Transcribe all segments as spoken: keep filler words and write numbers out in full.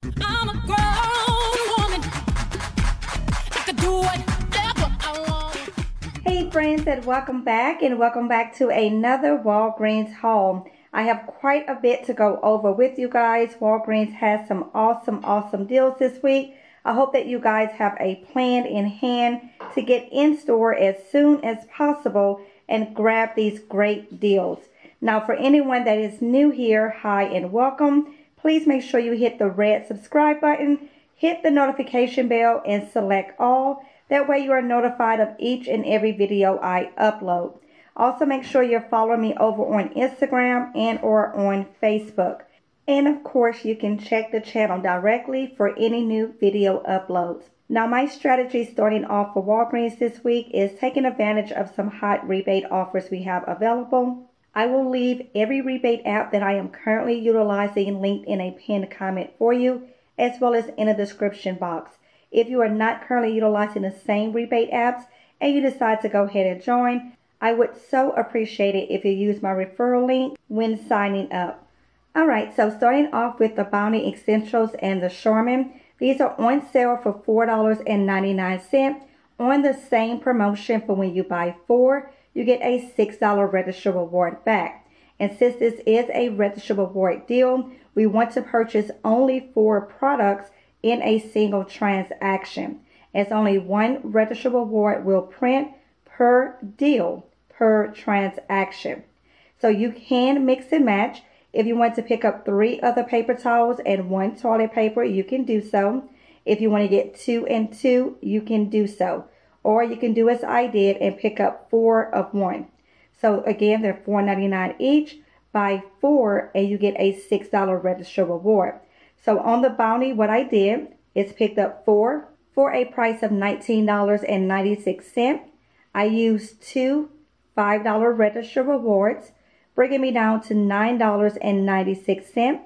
I'm a grown woman. I could do whatever I want. Hey friends, and welcome back and welcome back to another Walgreens haul. I have quite a bit to go over with you guys. Walgreens has some awesome, awesome deals this week. I hope that you guys have a plan in hand to get in store as soon as possible and grab these great deals. Now, for anyone that is new here, hi and welcome. Please make sure you hit the red subscribe button, hit the notification bell, and select all. That way you are notified of each and every video I upload. Also, make sure you're following me over on Instagram and or on Facebook. And of course, you can check the channel directly for any new video uploads. Now, my strategy starting off for Walgreens this week is taking advantage of some hot rebate offers we have available. I will leave every rebate app that I am currently utilizing linked in a pinned comment for you, as well as in the description box. If you are not currently utilizing the same rebate apps and you decide to go ahead and join, I would so appreciate it if you use my referral link when signing up. Alright, so starting off with the Bounty Essentials and the Charmin. These are on sale for four dollars and ninety-nine cents on the same promotion for when you buy four. You get a six dollar register reward back. And since this is a register reward deal, we want to purchase only four products in a single transaction, as only one register reward will print per deal, per transaction. So you can mix and match. If you want to pick up three other paper towels and one toilet paper, you can do so. If you want to get two and two, you can do so. Or you can do as I did and pick up four of one. So again, they're four ninety-nine each. Buy four and you get a six dollar register reward. So on the Bounty, what I did is picked up four for a price of nineteen ninety-six. I used two five dollar register rewards, bringing me down to nine ninety-six.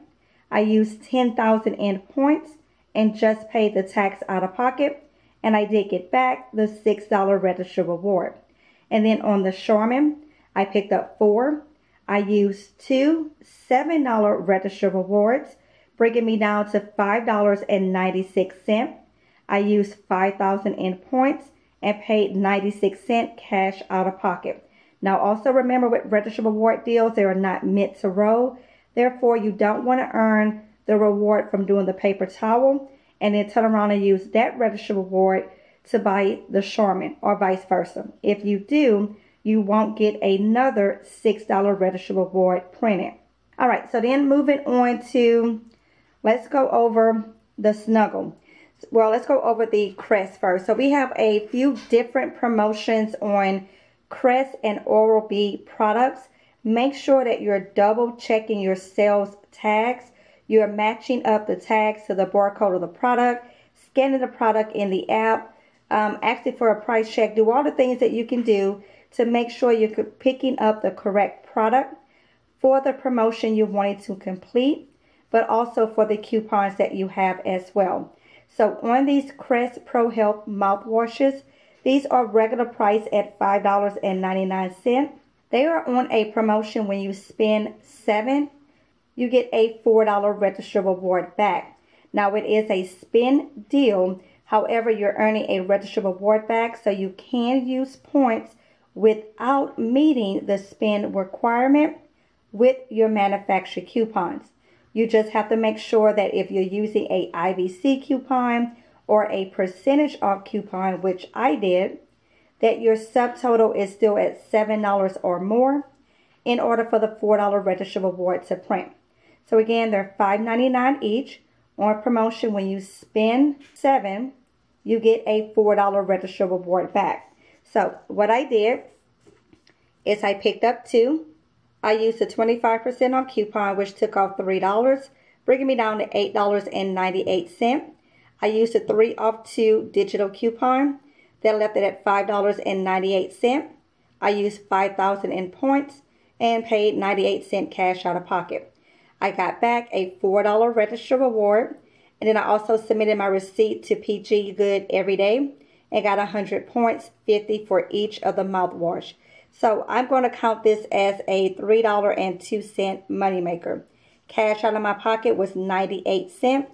I used ten thousand in points and just paid the tax out of pocket. And I did get back the six dollar register reward. And then on the Charmin, I picked up four. I used two seven dollar register rewards, bringing me down to five dollars and ninety-six cents. I used five thousand in points and paid ninety-six cents cash out of pocket. Now also remember, with register reward deals, they are not meant to roll. Therefore, you don't want to earn the reward from doing the paper towel and then turn around and use that register reward to buy the Charmin, or vice versa. If you do, you won't get another six dollar register reward printed. All right, so then moving on to, let's go over the Snuggle. Well, let's go over the Crest first. So we have a few different promotions on Crest and Oral-B products. Make sure that you're double checking your sales tags. You're matching up the tags to the barcode of the product, scanning the product in the app, um, asking for a price check. Do all the things that you can do to make sure you're picking up the correct product for the promotion you wanted to complete, but also for the coupons that you have as well. So on these Crest Pro Health mouthwashes, these are regular price at five dollars and ninety-nine cents. They are on a promotion. When you spend seven, you get a four dollar register reward back. Now, it is a spin deal. However, you're earning a register reward back, so you can use points without meeting the spin requirement with your manufacturer coupons. You just have to make sure that if you're using a I V C coupon or a percentage off coupon, which I did, that your subtotal is still at seven dollars or more in order for the four dollar register reward to print. So again, they're five ninety-nine each. On promotion, when you spend seven, you get a four dollar register reward back. So what I did is I picked up two. I used a twenty-five percent on coupon, which took off three dollars, bringing me down to eight dollars and ninety-eight cents. I used a three off two digital coupon that left it at five dollars and ninety-eight cents. I used five thousand in points and paid ninety-eight cents cash out of pocket. I got back a four dollar register reward, and then I also submitted my receipt to P G Good Every Day and got one hundred points, fifty for each of the mouthwash. So I'm going to count this as a three dollars and two cents moneymaker. Cash out of my pocket was ninety-eight cents,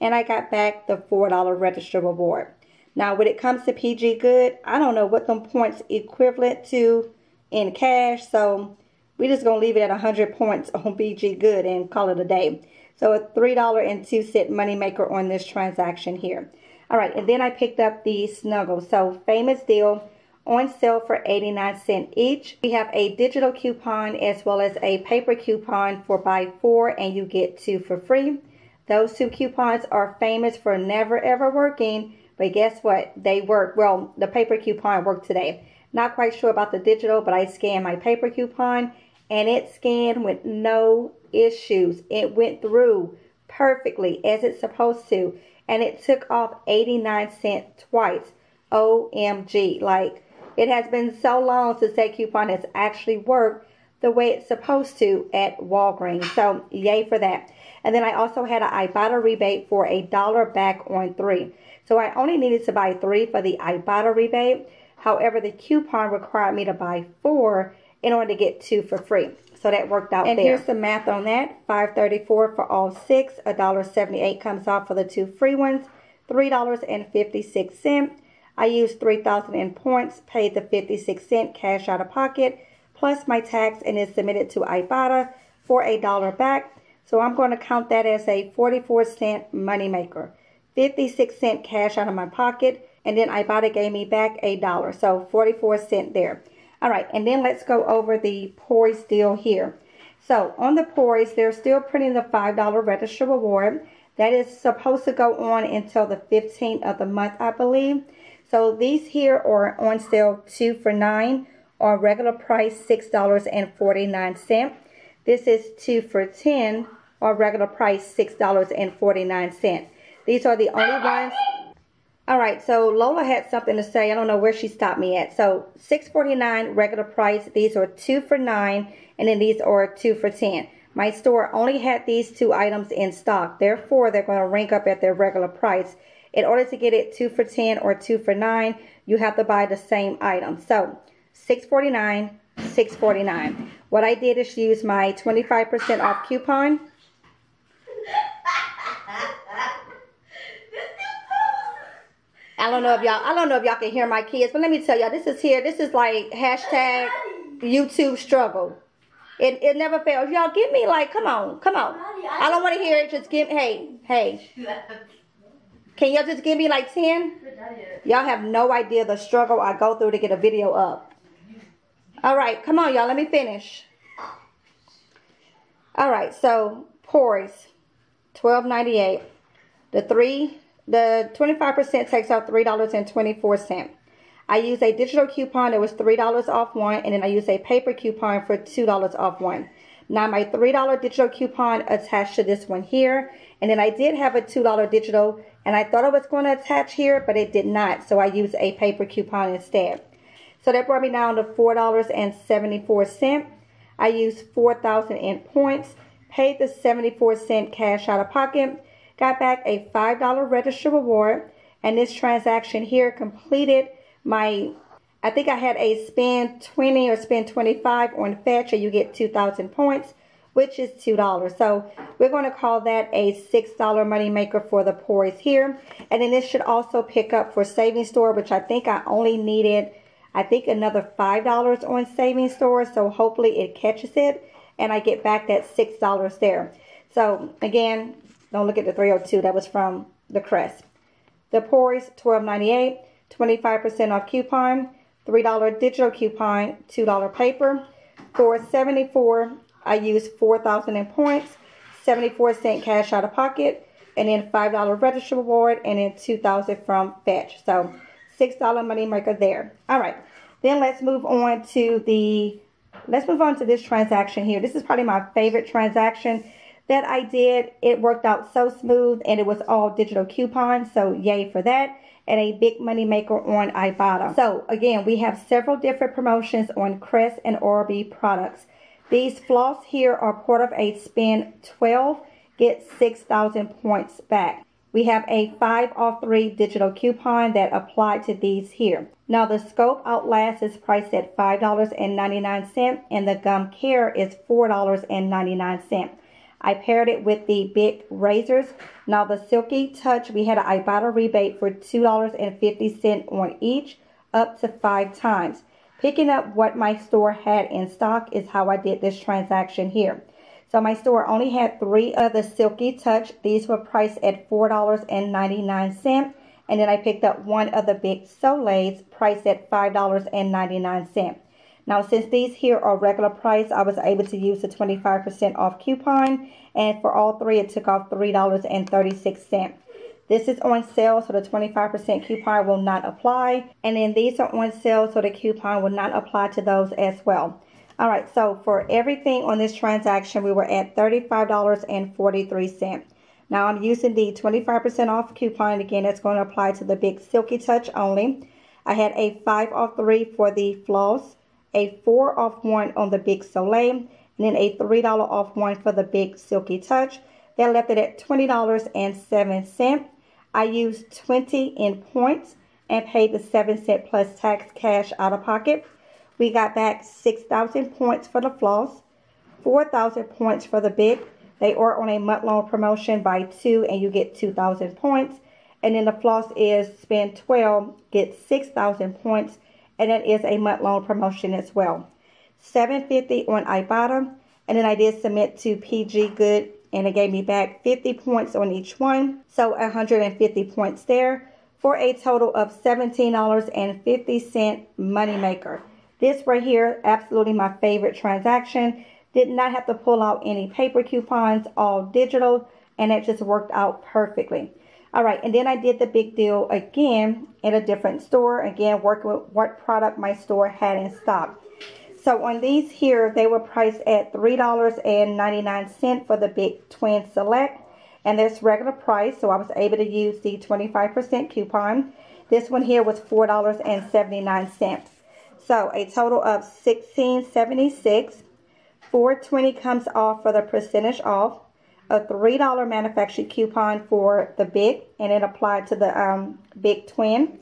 and I got back the four dollar register reward. Now, when it comes to P G Good, I don't know what them points equivalent to in cash, so we're just going to leave it at one hundred points on P G Good and call it a day. So a three dollars and two cents moneymaker on this transaction here. All right, and then I picked up the Snuggles. So famous deal on sale for eighty-nine cents each. We have a digital coupon as well as a paper coupon for buy four and you get two for free. Those two coupons are famous for never ever working, but guess what? They work. Well, the paper coupon worked today. Not quite sure about the digital, but I scanned my paper coupon and it scanned with no issues. It went through perfectly as it's supposed to, and it took off eighty-nine cents twice. O M G. Like, it has been so long since that coupon has actually worked the way it's supposed to at Walgreens. So, yay for that. And then I also had an Ibotta rebate for a dollar back on three. So, I only needed to buy three for the Ibotta rebate. However, the coupon required me to buy four in order to get two for free. So that worked out and there. And here's the math on that. five thirty-four for all six. one dollar seventy-eight comes off for the two free ones. three dollars and fifty-six cents. I used three thousand in points, paid the fifty-six cents cash out of pocket, plus my tax, and it's submitted to Ibotta for a dollar back. So I'm going to count that as a forty-four cent moneymaker. fifty-six cents cash out of my pocket, and then Ibotta gave me back a dollar. So forty-four cents there. All right, and then let's go over the Poise deal here. So on the Poise, they're still printing the five dollar register reward. That is supposed to go on until the fifteenth of the month, I believe. So these here are on sale two for nine, or regular price six dollars and forty-nine cents. This is two for ten, or regular price six dollars and forty-nine cents. These are the only ones. All right, so Lola had something to say. I don't know where she stopped me at. So six forty-nine regular price. These are two for nine, and then these are two for ten. My store only had these two items in stock. Therefore, they're going to rank up at their regular price. In order to get it two for ten or two for nine, you have to buy the same item. So six forty-nine, six forty-nine. What I did is use my twenty-five percent off coupon. I don't know if y'all I don't know if y'all can hear my kids, but let me tell y'all, this is here. This is like hashtag YouTube struggle. It it never fails. Y'all give me like, come on, come on. I don't want to hear it. Just give hey, hey. Can y'all just give me like ten? Y'all have no idea the struggle I go through to get a video up. All right, come on, y'all. Let me finish. All right, so Poise, twelve ninety-eight. The three, the twenty-five percent takes out three dollars and twenty-four cents. I used a digital coupon that was three dollars off one, and then I used a paper coupon for two dollars off one. Now my three dollar digital coupon attached to this one here, and then I did have a two dollar digital, and I thought it was going to attach here, but it did not, so I used a paper coupon instead. So that brought me down to four dollars and seventy-four cents. I used four thousand in points, paid the seventy-four cent cash out of pocket, got back a five dollar register reward, and this transaction here completed my, I think I had a spend twenty or spend twenty-five on Fetch, and you get two thousand points, which is two dollars. So we're going to call that a six dollar money maker for the Poise here. And then this should also pick up for Savings Store, which I think I only needed, I think, another five dollars on Savings Store. So hopefully it catches it, and I get back that six dollars there. So again, don't look at the three oh two. That was from the Crest. The Poise, twelve ninety-eight, twenty-five percent off coupon, three dollar digital coupon, two dollar paper. For seventy-four, I used four thousand in points, seventy-four cent cash out of pocket, and then five dollar register reward, and then two thousand from Fetch. So six dollar money maker there. All right, then let's move on to the, let's move on to this transaction here. This is probably my favorite transaction that I did. It worked out so smooth, and it was all digital coupons, so yay for that. And a big money maker on Ibotta. So again, we have several different promotions on Crest and Oral-B products. These floss here are part of a spend twelve, get six thousand points back. We have a five off three digital coupon that applied to these here. Now the Scope Outlast is priced at five dollars and ninety-nine cents, and the Gum Care is four dollars and ninety-nine cents. I paired it with the Bic razors. Now the Silky Touch, we had an Ibotta rebate for two dollars and fifty cents on each, up to five times. Picking up what my store had in stock is how I did this transaction here. So my store only had three of the Silky Touch. These were priced at four dollars and ninety-nine cents. And then I picked up one of the Bic Soleils priced at five dollars and ninety-nine cents. Now, since these here are regular price, I was able to use the twenty-five percent off coupon. And for all three, it took off three dollars and thirty-six cents. This is on sale, so the twenty-five percent coupon will not apply. And then these are on sale, so the coupon will not apply to those as well. All right, so for everything on this transaction, we were at thirty-five dollars and forty-three cents. Now, I'm using the twenty-five percent off coupon. Again, that's going to apply to the Bic Silky Touch only. I had a five off three for the floss, a four off one on the Bic Soleil, and then a three dollars off one for the Bic Silky Touch. That left it at twenty dollars and seven cents. I used twenty in points and paid the seven cents plus tax cash out of pocket. We got back six thousand points for the floss, four thousand points for the Bic. They are on a month-long promotion, buy two and you get two thousand points. And then the floss is spend twelve, get six thousand points. And that is a month-long promotion as well. seven fifty on Ibotta. And then I did submit to P G Good and it gave me back fifty points on each one. So one hundred fifty points there for a total of seventeen dollars and fifty cents moneymaker. This right here, absolutely my favorite transaction. Did not have to pull out any paper coupons, all digital, and it just worked out perfectly. All right, and then I did the big deal again in a different store. Again, working with what product my store had in stock. So on these here, they were priced at three dollars and ninety-nine cents for the Bic Twin Select. And that's regular price, so I was able to use the twenty-five percent coupon. This one here was four dollars and seventy-nine cents. So a total of sixteen seventy-six. four twenty comes off for the percentage off. A three dollar manufactured coupon for the Bic, and it applied to the um, Bic Twin.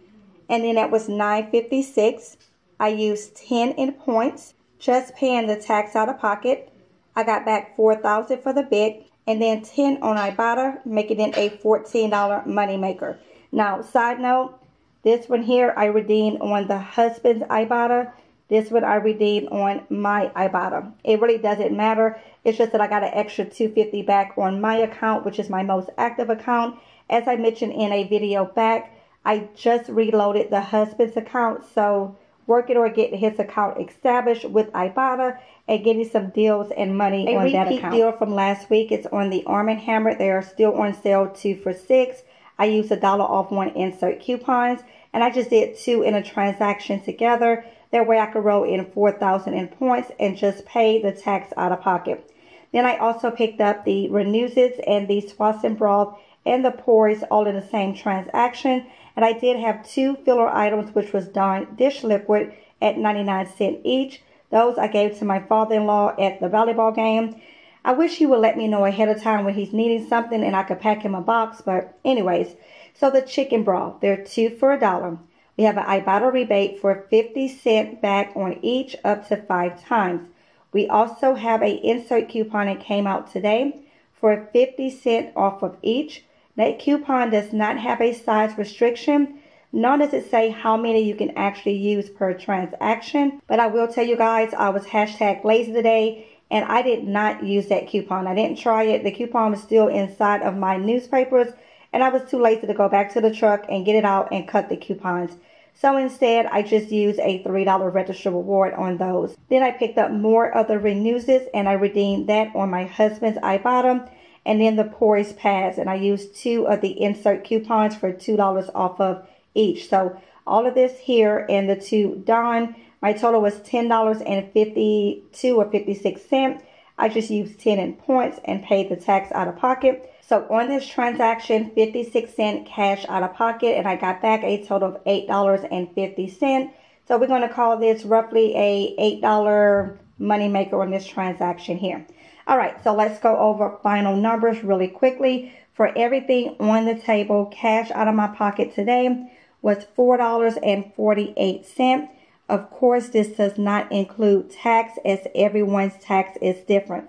And then that was nine fifty-six. I used ten in points, just paying the tax out of pocket. I got back four thousand for the Bic, and then ten on Ibotta, making it a fourteen dollar moneymaker. Now, side note, this one here I redeemed on the husband's Ibotta. This one I redeemed on my Ibotta. It really doesn't matter. It's just that I got an extra two hundred fifty dollars back on my account, which is my most active account. As I mentioned in a video back, I just reloaded the husband's account. So working or getting his account established with Ibotta and getting some deals and money a on that account. A repeat deal from last week. It's on the Arm and Hammer. They are still on sale two for six. I used a dollar off one insert coupons. And I just did two in a transaction together. That way I could roll in four thousand in points and just pay the tax out of pocket. Then I also picked up the Renewzits and the Swanson Broth and the Pores all in the same transaction. And I did have two filler items, which was Dawn Dish Liquid at ninety-nine cents each. Those I gave to my father-in-law at the volleyball game. I wish he would let me know ahead of time when he's needing something and I could pack him a box. But anyways, so the chicken broth, they're two for a dollar. We have an Ibotta rebate for fifty cents back on each up to five times. We also have an insert coupon that came out today for fifty cents off of each. That coupon does not have a size restriction, nor does it say how many you can actually use per transaction. But I will tell you guys, I was hashtag lazy today and I did not use that coupon. I didn't try it. The coupon was still inside of my newspapers. And I was too lazy to go back to the truck and get it out and cut the coupons. So instead, I just used a three dollar register reward on those. Then I picked up more of the Renewzits and I redeemed that on my husband's Ibotta. And then the Pores pads. And I used two of the insert coupons for two dollars off of each. So all of this here and the two Dawn, my total was ten dollars and fifty-two or fifty-six cents. I just used ten in points and paid the tax out of pocket. So on this transaction, fifty-six cents cash out of pocket, and I got back a total of eight dollars and fifty cents. So we're going to call this roughly a eight dollar moneymaker on this transaction here. All right, so let's go over final numbers really quickly. For everything on the table, cash out of my pocket today was four dollars and forty-eight cents. Of course, this does not include tax, as everyone's tax is different.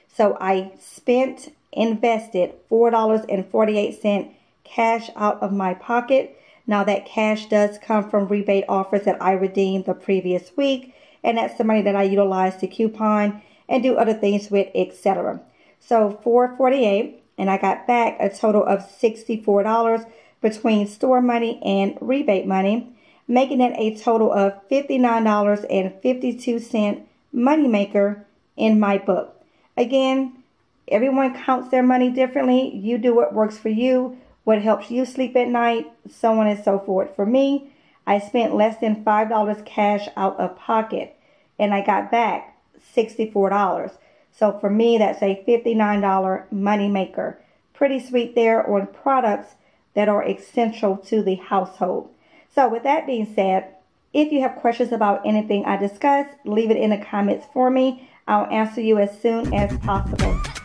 So I spent, invested four dollars and forty-eight cents cash out of my pocket. Now that cash does come from rebate offers that I redeemed the previous week, and that's the money that I utilize to coupon and do other things with, et cetera. So four dollars and forty-eight cents, and I got back a total of sixty-four dollars between store money and rebate money, making it a total of fifty-nine dollars and fifty-two cents moneymaker in my book. Again, everyone counts their money differently. You do what works for you, what helps you sleep at night, so on and so forth. For me, I spent less than five dollars cash out of pocket, and I got back sixty-four dollars. So for me, that's a fifty-nine dollars money maker. Pretty sweet there on products that are essential to the household. So with that being said, if you have questions about anything I discussed, leave it in the comments for me. I'll answer you as soon as possible.